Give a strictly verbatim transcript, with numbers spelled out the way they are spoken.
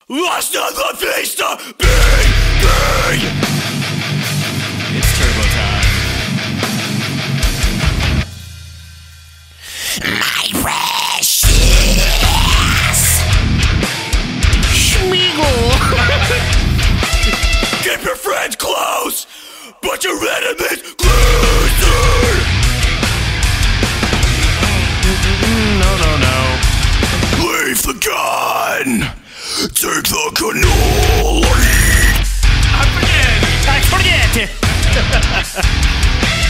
Hasta la vista, baby! It's turbo time. My precious Schmeagle! Keep your friends close, but your enemies closer! No, no, no. Leave the gun! Take the cannoli! I forget! I forget!